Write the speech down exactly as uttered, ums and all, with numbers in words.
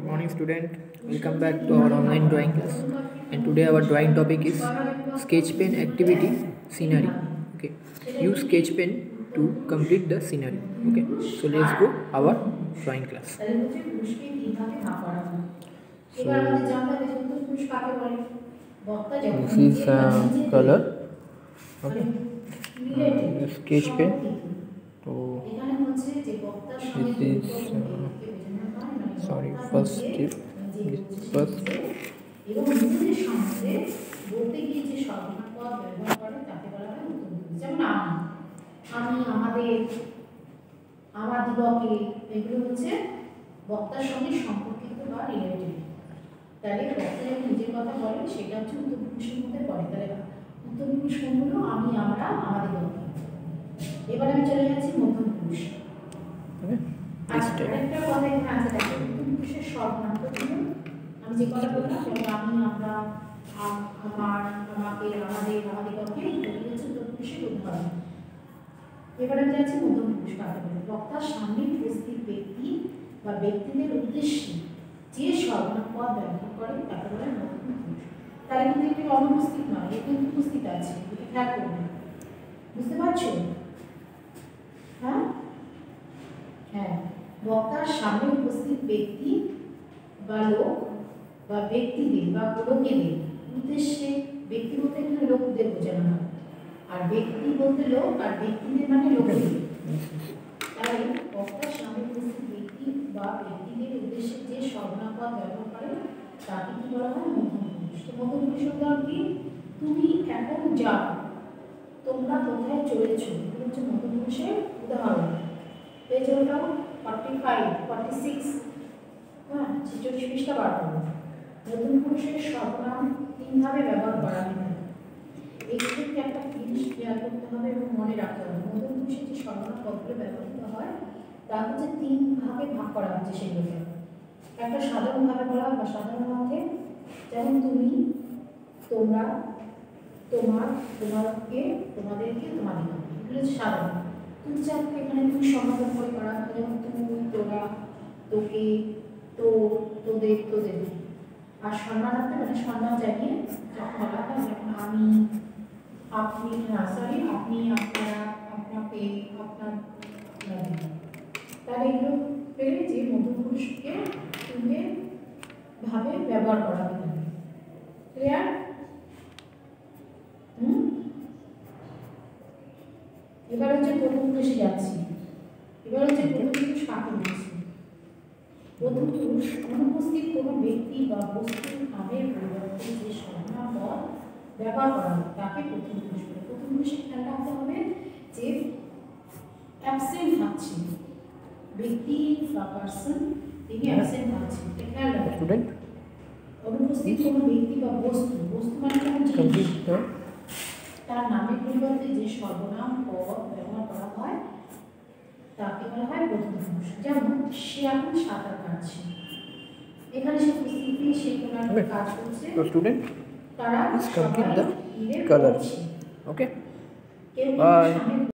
Morning student, welcome back to our online drawing class, and today our drawing topic is sketch pen activity scenery. Okay, use sketch pen to complete the scenery. Okay, so let's go our drawing class. So this is uh, color. Okay, uh, sketch pen. So this is uh, sorry first step. This first. এবং নিজেদের সম্বন্ধে বলতে গিয়ে যে সর্বনাম পদ ব্যবহার করে তাকে বলা হয় উত্তরবর্তী। যেমন আমি, আমি, আমাদের, আমাদিগকে, এগুলো হচ্ছে বক্তার সঙ্গে সম্পর্কিত বা রিলেটেড। তাহলে বক্তা যখন নিজের কথা বলে সেটা হচ্ছে উত্তরপুরুষের মধ্যে পড়ে। তাহলে উত্তরপুরুষ কোনগুলো? আমি, আমরা, আমাদিগকে। এবার আমি চলে যাচ্ছি মধ্যমপুরুষ। আরেকটা কথা এখানে আছে, দেখো উত্তরপুরুষের সর্বনাম তো আমি যে কথা বললাম, যেমন আমি, আমরা, আমার, আমাকে, আমাদের, আমাদিগকে, এগুলো হচ্ছে উত্তরপুরুষের উদাহরণ। এবার আমি যাচ্ছি মধ্যমপুরুষ কাকে বলে। বক্তার সামনে উপস্থিত ব্যক্তি বা ব্যক্তিদের উদ্দেশ্যে যে সর্বনাম পদ ব্যবহার করে তাকে বলে মধ্যমপুরুষ। তার কিন্তু একটি অনুপস্থিত নয়, এ কিন্তু উপস্থিত আছে, এটা খেয়াল করবে। বুঝতে পারছো? হ্যাঁ হ্যাঁ বক্তার সামনে উপস্থিত ব্যক্তি বা লোক বা ব্যক্তিদের বা লোকেদের উদ্দেশ্যে, ব্যক্তি বলতে এখানে লোকদের বোঝানো হয়, আর ব্যক্তি বলতে লোক, আর ব্যক্তিদের মানে লোকেদের। তাই বক্তার সামনে উপস্থিত ব্যক্তি বা ব্যক্তিদের উদ্দেশ্যে যে সর্বনাম পদ ব্যবহার করে তাকে কি বলা হয়? মধ্যমপুরুষ। তো মধ্যমপুরুষ উদাহরণ কি? তুমি এখন যাও, তোমরা কোথায় চলেছ, এগুলো হচ্ছে মধ্যমপুরুষের উদাহরণ। পেজ ওটাও ফর্টি ফাইভ ফর্টি সিক্স হ্যাঁ ছেচল্লিশ পৃষ্ঠা বার করবো। মধ্যমপুরুষের সর্বনাম তিনভাবে ব্যবহার করা হয়। এই ক্ষেত্রে একটা জিনিস খেয়াল করতে হবে এবং মনে রাখতে হবে, মধ্যমপুরুষের যে সর্বনাম পদগুলো ব্যবহৃত হয় তা হচ্ছে তিন ভাগে ভাগ করা হচ্ছে সেগুলোকে। একটা সাধারণভাবে বলা হয় বা সাধারণ অর্থে, যেমন তুমি, তোমরা, তোমার, তোমাকে, তোমাদেরকে, তোমাদের, এগুলো হচ্ছে সাধারণ। তুমি চাপকে এখানে তুমি সমাধান করে করা হয়, যেমন তুমি, তোরা, তোকে, তো, তোদের, তোদের। আর সম্মানার্থে মানে সম্মান জানিয়ে যখন বলা হয়, যেমন আমি, আপনি, না সরি আপনি, আপনারা, আপনাকে, আপনার, তার এগুলো পেলে যে মধ্যপুরুষকে তিনটে ভাবে ব্যবহার করা হয়। ক্লিয়ার? হুম এবার হচ্ছে প্রথম পুরুষে যাচ্ছি। এবার হচ্ছে প্রথম পুরুষ কাকে বলছি? প্রথম পুরুষ অনুপস্থিত কোনো ব্যক্তি বা বস্তুর নামের পরিবর্তে যে সর্বনাম পদ ব্যবহার করা হয় তাকে প্রথম পুরুষ বলে। প্রথম পুরুষে খেয়াল রাখতে হবে যে অ্যাবসেন্ট থাকছে, ব্যক্তি বা পার্সন তিনি অ্যাবসেন্ট থাকছে, খেয়াল রাখবেন। অনুপস্থিত কোনো ব্যক্তি বা বস্তু, বস্তু মানে জিনিস, তার নামের পরিবর্তে যে সর্বনাম পদ ব্যবহার করা হয় তাকে বলা হয় প্রথম পুরুষ। যেমন সে এখন সাঁতার কাটছে, এখানে সে উপস্থিতি, সে কোনো একটা কাজ করছে, তারা complete the colors. Okay, bye.